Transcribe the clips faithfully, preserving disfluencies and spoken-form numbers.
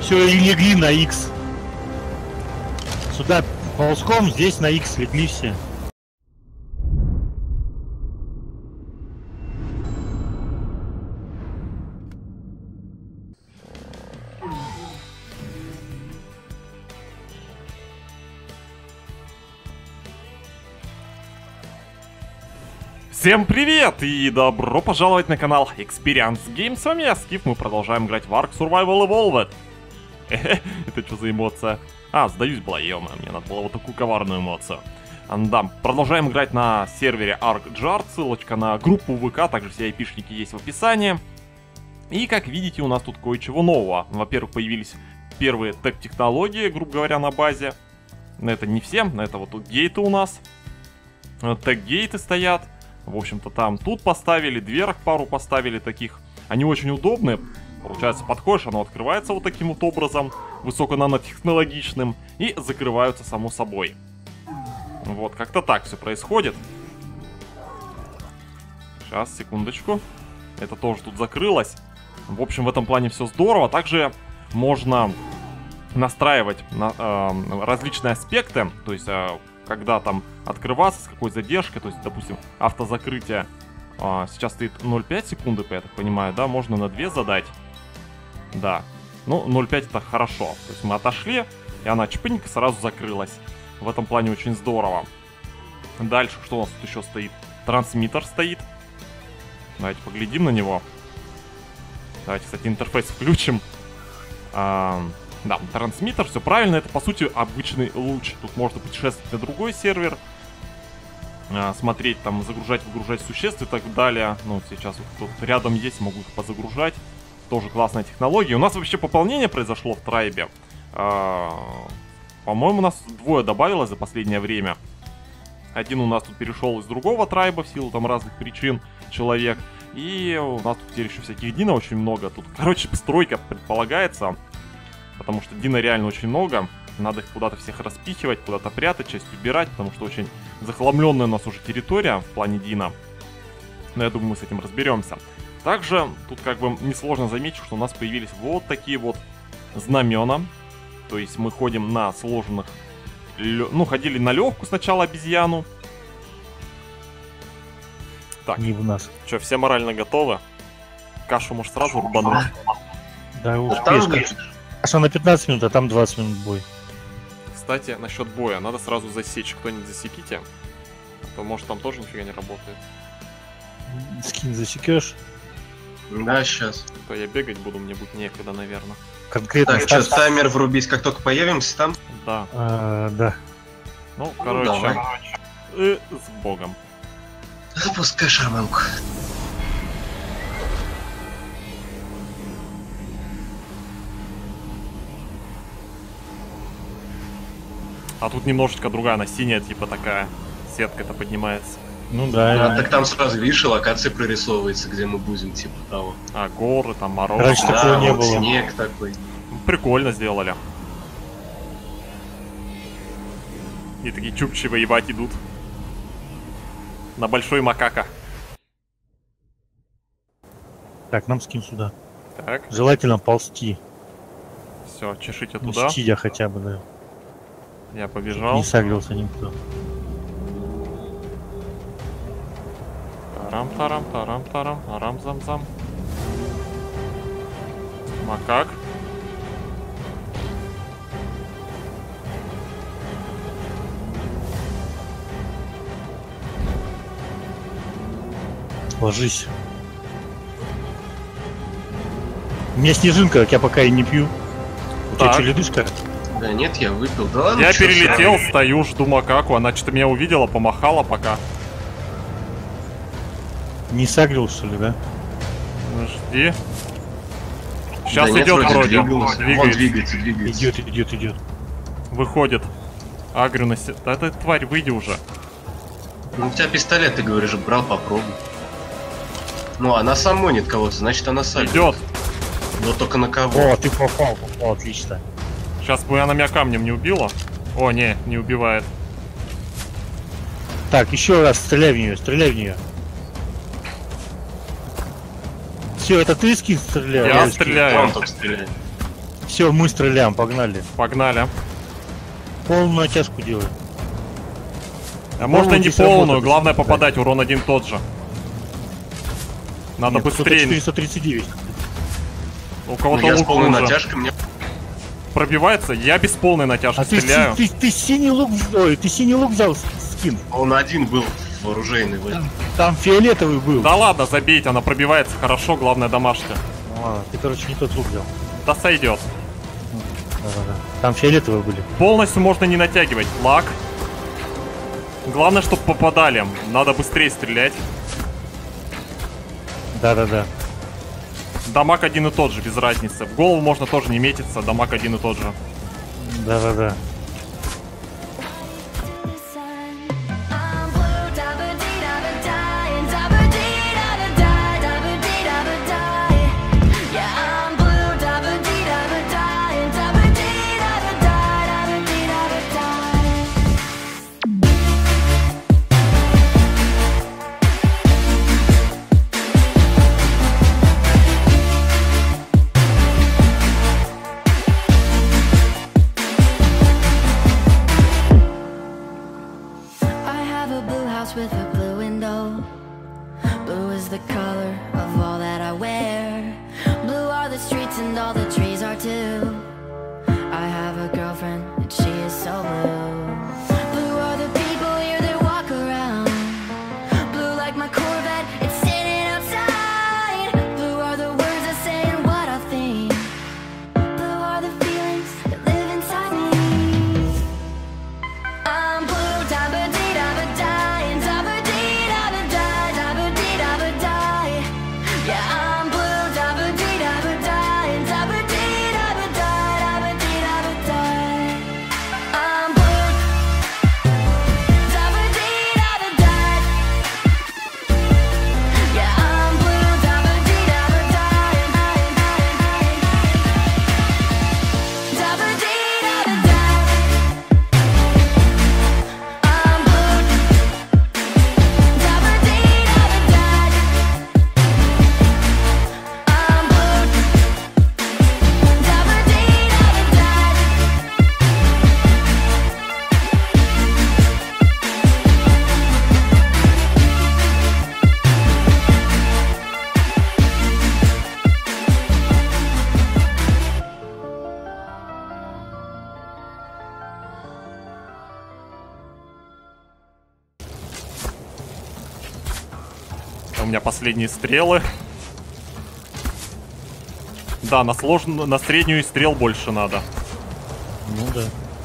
все и легли на X. Сюда ползком, здесь на X легли все. Всем привет и добро пожаловать на канал Experience Games. С вами я, Скиф, мы продолжаем играть в Ark Survival Evolved. Это что за эмоция? А, сдаюсь была, ё-моё, мне надо было вот такую коварную эмоцию. Да, продолжаем играть на сервере ArkJar, ссылочка на группу ВК, также все айпишники есть в описании. И как видите, у нас тут кое-чего нового. Во-первых, появились первые тег-технологии, грубо говоря, на базе. Но это не все, это вот тут гейты у нас. Тег-гейты стоят. В общем-то, там тут поставили, дверок пару поставили таких. Они очень удобные. Получается, подходишь, оно открывается вот таким вот образом, высоконанотехнологичным, и закрываются само собой. Вот, как-то так все происходит. Сейчас, секундочку. Это тоже тут закрылось. В общем, в этом плане все здорово. Также можно настраивать на, э, различные аспекты, то есть... Э, когда там открываться, с какой задержкой, то есть, допустим, автозакрытие а, сейчас стоит ноль целых пять секунды, я так понимаю, да, можно на две задать, да, ну, ноль целых пять это хорошо, то есть мы отошли, и она чпынька сразу закрылась, в этом плане очень здорово. Дальше, что у нас тут еще стоит? Трансмиттер стоит, давайте поглядим на него, давайте, кстати, интерфейс включим. а Да, трансмиттер, все правильно, это по сути обычный луч. Тут можно путешествовать на другой сервер, а, смотреть, там, загружать, выгружать существ и так далее. Ну, сейчас вот тут рядом есть, могу их позагружать. Тоже классная технология. У нас вообще пополнение произошло в трайбе. А, по-моему, у нас двое добавилось за последнее время. Один у нас тут перешел из другого трайба в силу там разных причин, человек. И у нас тут теперь еще всяких дина очень много. Тут, короче, стройка предполагается. Потому что дина реально очень много. Надо их куда-то всех распихивать, куда-то прятать, часть убирать. Потому что очень захламленная у нас уже территория в плане дина. Но я думаю, мы с этим разберемся. Также тут как бы несложно заметить, что у нас появились вот такие вот знамена. То есть мы ходим на сложенных... Ну, ходили на легкую сначала обезьяну. Так, не в нас. Что, все морально готовы? Кашу, может, сразу рубануть? Да, успеешь. Каша на пятнадцать минут, а там двадцать минут бой. Кстати, насчет боя, надо сразу засечь. Кто-нибудь засеките. А то, может, там тоже нифига не работает. Скин засекешь? Да, сейчас. То я бегать буду, мне будет некогда, наверное. Конкретно. Так, что, таймер врубить, как только появимся там? Да. А, да. Ну, короче, ну, и с богом. Запускай шарманку. А тут немножечко другая, она синяя, типа такая. Сетка-то поднимается. Ну да. А, так там сразу, видишь, локация прорисовывается, где мы будем, типа того. А, горы, там мороз. Раньше Да, такого не вот было. снег такой. Прикольно сделали. И такие чукчи воевать идут. На большой макака. Так, нам скин сюда. Так. Желательно ползти. Все, чешите Ну, туда. я хотя бы, да. Я побежал. Не сагрился никто. Тарам-тарам-тарам-тарам, арам-зам-зам. Макак. Ложись. У меня снежинка, я пока и не пью. У тебя Так. что, ледышка? Да нет, я выпил. Да ладно, Я чё, перелетел, сразу. стою, жду макаку. Она что-то меня увидела, помахала пока. Не сагрил, что ли, да? Ну, жди. Сейчас Да нет, идет вроде. двигался. Вон Двигается. двигается, двигается. Идет, идет, идет. Выходит. Агрю на се... Да эта тварь, выйди уже. Ну, у тебя пистолет, ты говоришь, брал, попробуй. Ну, она самонит кого-то, значит она сальдит. Идет. Но только на кого? О, ты попал, попал, отлично. Сейчас бы она меня камнем не убила. О, не, не убивает. Так, еще раз стреляй в нее, стреляй в нее. Все, это ты скин стрелял? Я Он стреляю. там стреляет. Все, мы стреляем, погнали. Погнали. Полную натяжку делаем. А можно не здесь полную, работает, главное да. попадать, урон один тот же. Надо Нет, быстрее. четыреста тридцать девять. У Ну, кого-то я с лук полной хуже. натяжкой, мне... Пробивается, я без полной натяжки А ты, стреляю. ты, ты, ты синий лук, ой, ты синий лук взял скин. Он один был вооруженный. в этом. Там, там фиолетовый был. Да ладно, забейте, она пробивается хорошо, главное домашняя. А, ты, короче, не тот лук взял. Да сойдет. Да-да-да. Там фиолетовые были. Полностью можно не натягивать. Лак. Главное, чтобы попадали. Надо быстрее стрелять. Да-да-да. Дамаг один и тот же, без разницы. В голову можно тоже не метиться, дамаг один и тот же. Да-да-да. With a blue window. Blue is the color of all that I wear. Blue are the streets and all the trees are too. I have a girlfriend and she is so blue. Blue are the people here that walk around. Blue like my Corvette, it's sitting outside. Blue are the words I say and what I think. Blue are the feelings that live inside me. I'm blue, da-ba-dee-da-ba-da. У меня последние стрелы. Да, на сложную, на среднюю и стрел больше надо. Ну да.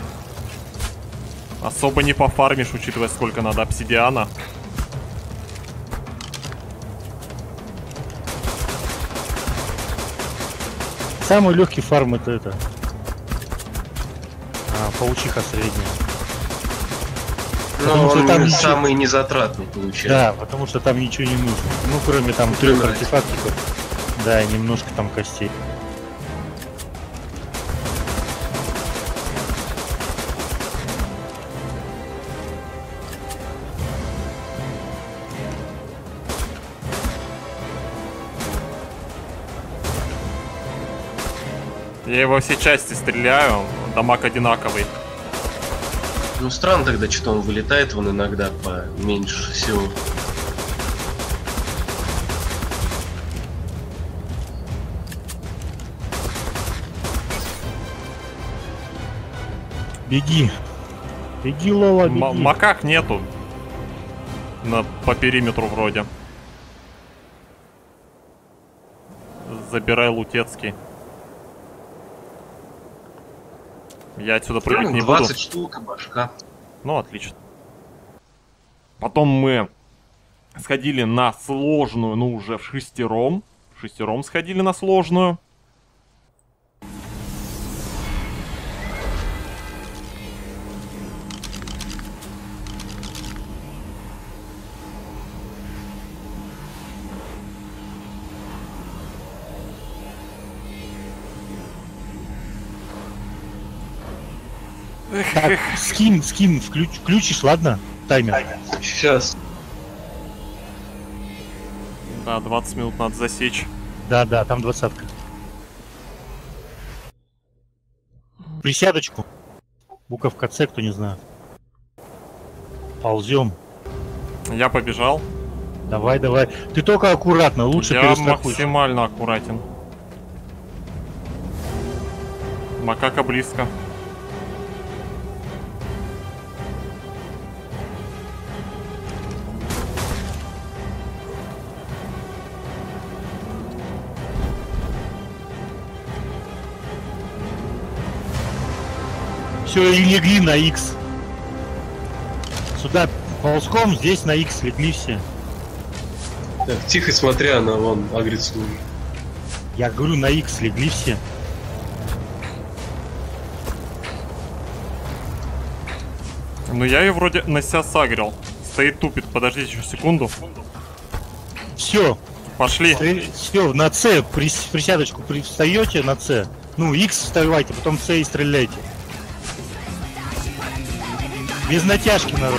Особо не пофармишь, учитывая, сколько надо обсидиана. Самый легкий фарм это это. А, паучиха средняя. Потому Но что он там не ничего- самый незатратный получается. Да, потому что там ничего не нужно. Ну, кроме там трех артефактиков. Да, и немножко там костей. Я его все части стреляю, дамаг одинаковый. Ну странно тогда, что он вылетает вон иногда поменьше всего. Беги. Беги, Лола, беги. М- макак нету. На, по периметру вроде. Забирай лутецкий. Я отсюда прыгать не буду. двадцать штук, башка. Ну, отлично. Потом мы сходили на сложную, ну, уже в шестером. В шестером сходили на сложную. Так, скин, скин, включ, включишь, ладно? Таймер. Сейчас. Да, двадцать минут надо засечь. Да, да, там двадцатка. присядочку. Буковка С, кто не знает. Ползем. Я побежал. Давай, давай. Ты только аккуратно, лучше Я перестрахуйся. максимально аккуратен. Макака близко. Все, и легли на X. Сюда ползком, здесь на X легли все. Так, тихо смотря, она вон агрится уже. Я говорю, на X легли все. Ну я ее вроде на себя сагрил. Стоит, тупит. Подождите еще секунду. Все. Пошли. Все, на С, прис, присядочку при, встаете на С. Ну, X вставайте, потом С и стреляйте. Без натяжки, народ.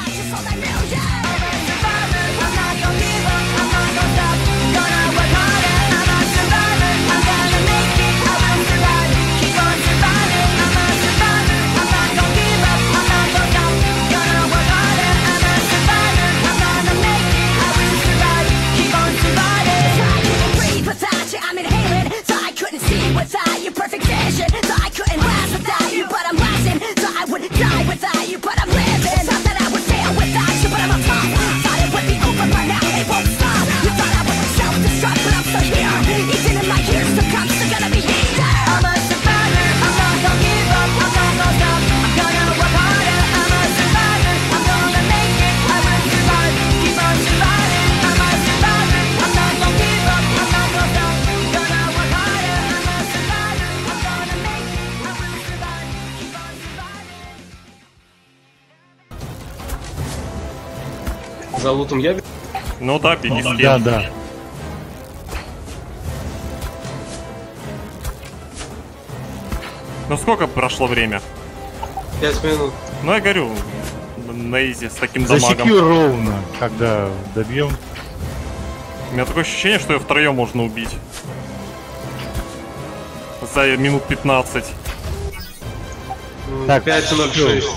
За лутом я... Ну да, беги Да, след. да. Ну сколько прошло время? Пять минут. Ну я говорю, на изи с таким дамагом. Засекью ровно, когда добьем. У меня такое ощущение, что ее втроем можно убить. За минут пятнадцать. Так, пять ноль шесть.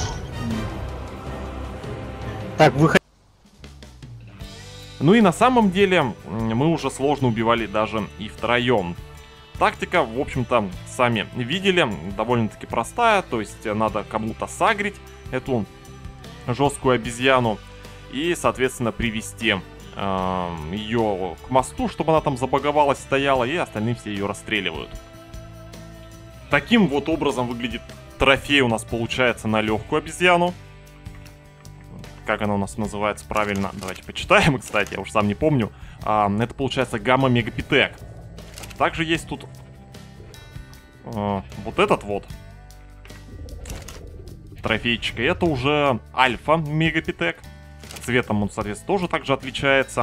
Так, выходи. Ну и на самом деле мы уже сложно убивали даже и втроем. Тактика, в общем-то, сами видели, довольно-таки простая. То есть надо кому-то сагрить эту жесткую обезьяну и, соответственно, привести э, ее к мосту, чтобы она там забаговалась, стояла, и остальные все ее расстреливают. Таким вот образом выглядит трофей у нас получается на легкую обезьяну. Как она у нас называется правильно? Давайте почитаем, кстати, я уж сам не помню. А, это получается гамма мегапитек. Также есть тут э, вот этот вот трофейчик. И это уже альфа мегапитек. Цветом он, соответственно, тоже также отличается.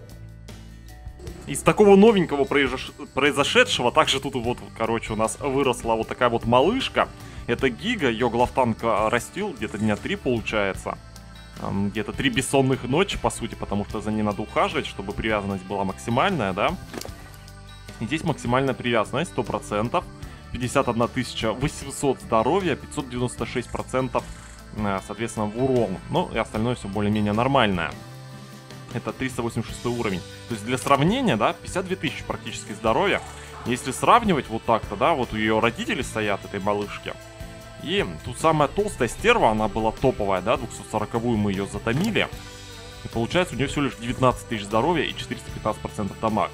Из такого новенького произош... произошедшего, также тут вот, короче, у нас выросла вот такая вот малышка. Это Гига, ее главтанк растил, где-то дня три получается. Где-то три бессонных ночи, по сути, потому что за ней надо ухаживать, чтобы привязанность была максимальная, да. И здесь максимальная привязанность сто процентов, пятьдесят одна тысяча восемьсот здоровья, пятьсот девяносто шесть процентов, соответственно, в урон. Ну и остальное все более-менее нормальное. Это триста восемьдесят шестой уровень. То есть для сравнения, да, пятьдесят две тысячи практически здоровья. Если сравнивать вот так-то, да, вот у ее родители стоят, этой малышки. И тут самая толстая стерва, она была топовая, да, двухсот сороковую мы ее затомили. И получается у нее всего лишь девятнадцать тысяч здоровья и четыреста пятнадцать процентов дамаг.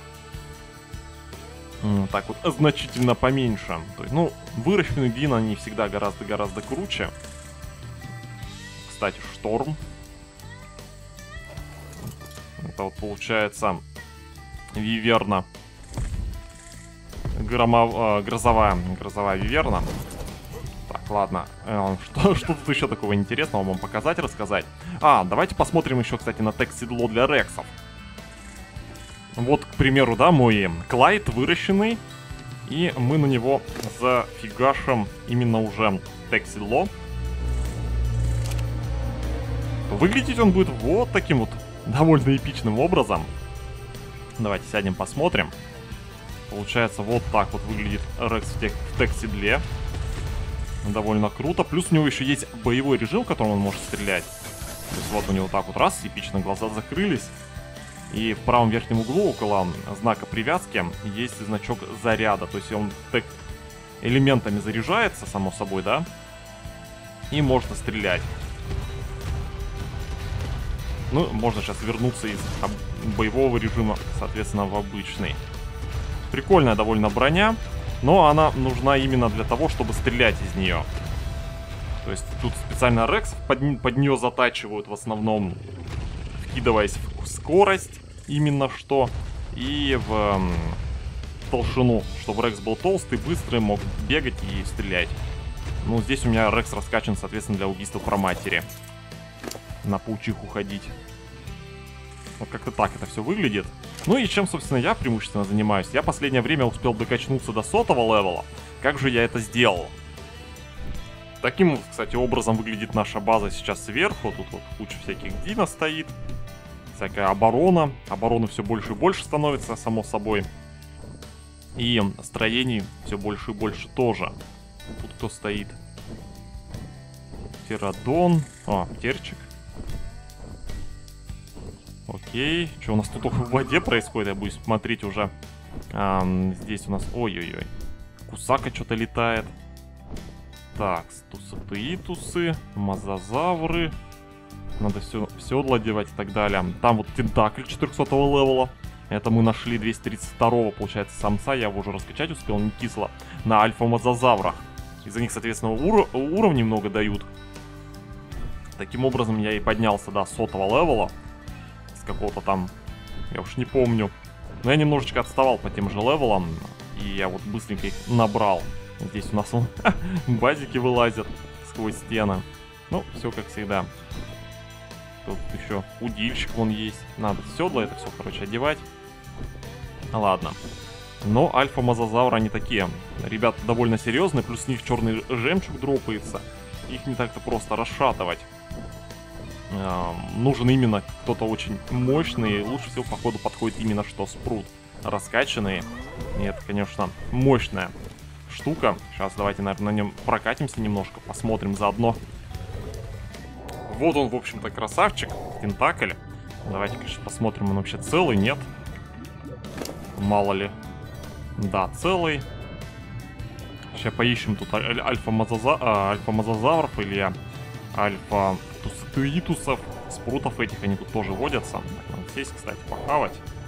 М, так вот, значительно поменьше. То есть, ну, выращенный Дин, они всегда гораздо-гораздо круче. Кстати, Шторм. Это вот получается Виверна. Громо... Грозовая, грозовая Виверна. Так, ладно. Что, что тут еще такого интересного вам показать, рассказать? А, давайте посмотрим еще, кстати, на тег-седло для рексов. Вот, к примеру, да, мой Клайд выращенный. И мы на него зафигашим именно уже тег-седло. Выглядеть он будет вот таким вот довольно эпичным образом. Давайте сядем, посмотрим. Получается, вот так вот выглядит рекс в тег-седле. Довольно круто. Плюс у него еще есть боевой режим, в котором он может стрелять. То есть вот у него так вот раз, эпично глаза закрылись. И в правом верхнем углу около знака привязки есть значок заряда. То есть он так элементами заряжается, само собой, да? И можно стрелять. Ну, можно сейчас вернуться из боевого режима, соответственно, в обычный. Прикольная довольно броня, но она нужна именно для того, чтобы стрелять из нее. То есть тут специально Рекс под, под нее затачивают в основном, вкидываясь в скорость именно что, и в м, толщину, чтобы Рекс был толстый, быстрый, мог бегать и стрелять. Ну, здесь у меня Рекс раскачан, соответственно, для убийства проматери. На паучиху ходить. Вот как-то так это все выглядит. Ну и чем, собственно, я преимущественно занимаюсь? Я последнее время успел докачнуться до сотого левела. Как же я это сделал? Таким, кстати, образом выглядит наша база сейчас сверху. Тут вот куча всяких дина стоит. Всякая оборона. Обороны все больше и больше становится, само собой. И строений все больше и больше тоже. Тут кто стоит? Птеродон. О, Терчик. Окей. Что у нас тут в воде происходит? Я буду смотреть уже. А, здесь у нас... Ой-ой-ой. Кусака что-то летает. Так, стусатеитусы, мозазавры. Надо все, седло девать и так далее. Там вот тентакль четырехсотого левела. Это мы нашли двести тридцать второго, получается, самца. Я его уже раскачать успел, не кисло. На альфа-мозазаврах. Из-за них, соответственно, ур уровней много дают. Таким образом, я и поднялся до сотого левела. С какого-то там, я уж не помню. Но я немножечко отставал по тем же левелам. И я вот быстренько их набрал. Здесь у нас вон, базики вылазят сквозь стены. Ну, все как всегда. Тут еще удильщик вон есть. Надо седла это все, короче, одевать. Ладно. Но альфа-мозазавры, они такие. Ребята довольно серьезные. Плюс с них черный жемчуг дропается. Их не так-то просто расшатывать. Нужен именно кто-то очень мощный. Лучше всего, походу, подходит именно что спрут. Раскачанные. И это, конечно, мощная штука. Сейчас давайте, наверное, на нем прокатимся немножко. Посмотрим заодно. Вот он, в общем-то, красавчик. Тентакль. Давайте, конечно, посмотрим, он вообще целый, нет? Мало ли. Да, целый. Сейчас поищем тут аль альфа-мозаза а, альфа-мозазавров или альфа-тусатуитусов. Спрутов этих, они тут тоже водятся. Надо сесть, кстати, похавать.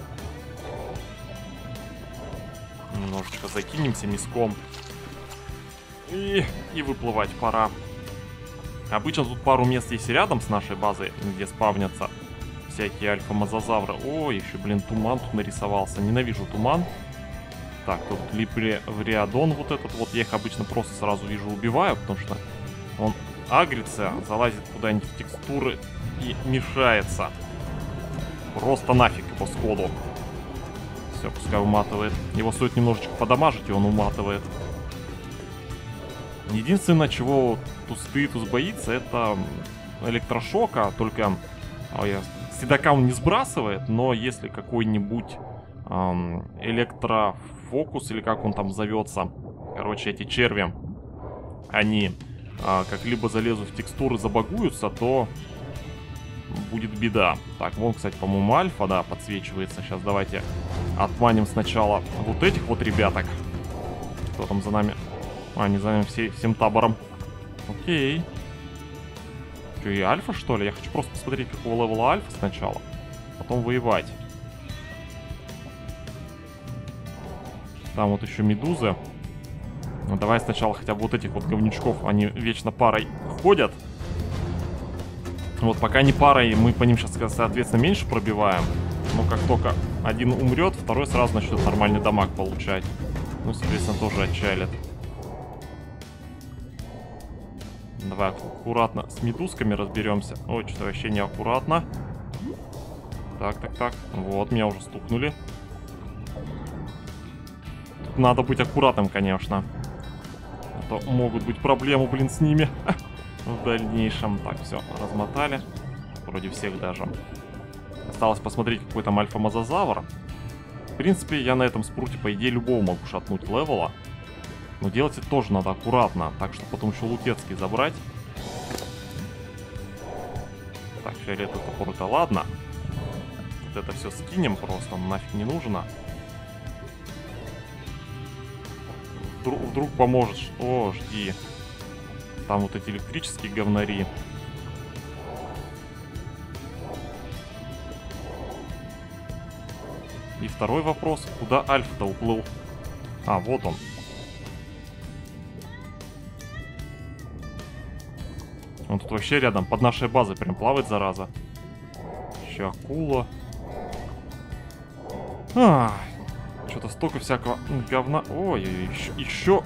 Немножечко закинемся миском. И, и выплывать пора. Обычно тут пару мест есть рядом с нашей базой, где спавнятся всякие альфа-мозазавры. О, еще, блин, туман тут нарисовался. Ненавижу туман. Так, тут липревриадон вот этот вот. Я их обычно просто сразу вижу, убиваю, потому что он агрится, залазит куда-нибудь в текстуры и мешается. Просто нафиг его сходу. Все, пускай уматывает. Его стоит немножечко подамажить, и он уматывает. Единственное, чего Тустеитус боится, это электрошока. Только ой, седока он не сбрасывает, но если какой-нибудь эм, электрофокус, или как он там зовется, короче, эти черви, они э, как-либо залезут в текстуры, забагуются, то будет беда. Так, вон, кстати, по-моему, альфа, да, подсвечивается. Сейчас давайте отманим сначала вот этих вот ребяток. Кто там за нами? А, они за нами все, всем табором. Окей. Что, и альфа, что ли? Я хочу просто посмотреть, какого левела альфа сначала. Потом воевать. Там вот еще медузы. Ну, давай сначала хотя бы вот этих вот говнючков. Они вечно парой ходят. Вот пока не парой, мы по ним сейчас, соответственно, меньше пробиваем. Но как только один умрет, второй сразу начнет нормальный дамаг получать. Ну, соответственно, тоже отчалит. Давай аккуратно с медузками разберемся. Ой, что-то вообще не аккуратно. Так, так, так. Вот, меня уже стукнули. Тут надо быть аккуратным, конечно. А то могут быть проблемы, блин, с ними. В дальнейшем. Так, все, размотали. Вроде всех даже. Осталось посмотреть, какой там альфа-мозазавр. В принципе, я на этом спруте, по идее, любого могу шатнуть левела. Но делать это тоже надо аккуратно, так что потом еще Лутецкий забрать. Так, фиолетовый топор это ладно. Вот это все скинем просто, нафиг не нужно. Вдруг, вдруг поможет. О, жди. Там вот эти электрические говнари. И второй вопрос, куда Альфа-то уплыл? А, вот он. Он тут вообще рядом, под нашей базой прям плавает, зараза. Еще акула. А, что-то столько всякого говна. Ой, еще, еще.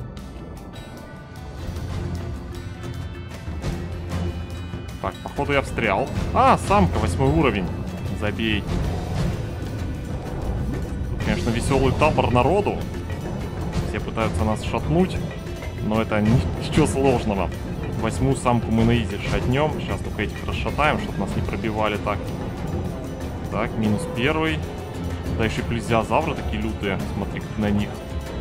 Так, походу я встрял. А, самка, восьмой уровень. Забей. Тут, конечно, веселый табор народу. Все пытаются нас шатнуть. Но это ничего сложного. Восьмую самку мы на изи шатнем. Сейчас только этих расшатаем, чтобы нас не пробивали так. Так, минус первый. Да еще плезиозавры такие лютые. Смотри на них.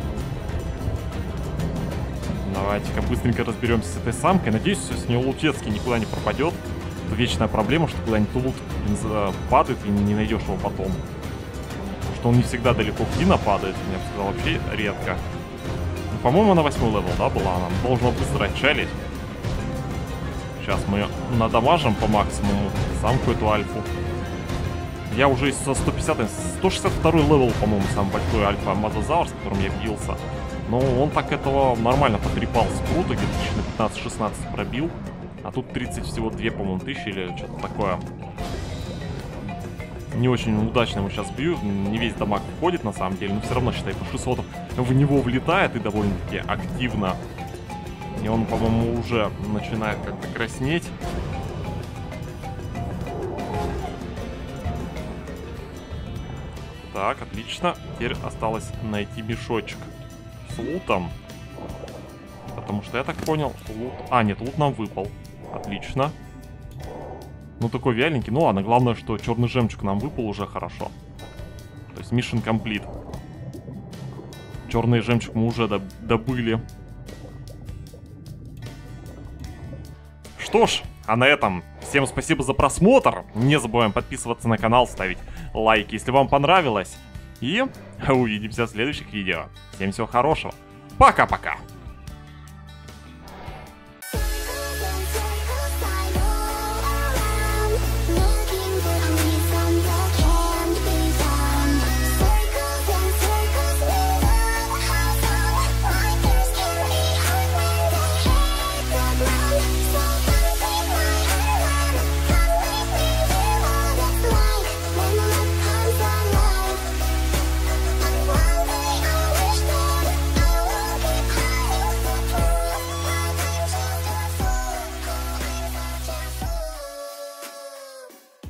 Давайте-ка быстренько разберемся с этой самкой. Надеюсь, с нее Лутецкий никуда не пропадет. Это вечная проблема, что куда-нибудь лут падает и не найдешь его потом. Потому что он не всегда далеко в Дина падает. Я бы сказал, вообще редко. Ну, по-моему, на восьмой левел, да, была она? Должна быстро отчалить. Сейчас мы надамажим по максимуму самку эту альфу. Я уже со сто пятидесятым, сто шестьдесят второй левел, по-моему, самый большой альфа-мазозавр, с которым я бился. Но он так этого нормально потрепался круто, где-то тысяч на пятнадцать-шестнадцать пробил. А тут тридцать всего две, по-моему, тысячи или что-то такое. Не очень удачно ему сейчас бью, не весь дамаг входит на самом деле, но все равно, считай, по шестьсот в него влетает и довольно-таки активно. И он, по-моему, уже начинает как-то краснеть. Так, отлично. Теперь осталось найти мешочек с лутом. Потому что я так понял, лут... А, нет, лут нам выпал. Отлично. Ну, такой вяленький. Ну ладно, главное, что черный жемчуг нам выпал уже хорошо. То есть mission complete. Черный жемчуг мы уже доб добыли. Что ж, а на этом всем спасибо за просмотр. Не забываем подписываться на канал, ставить лайки, если вам понравилось. И увидимся в следующих видео. Всем всего хорошего. Пока-пока.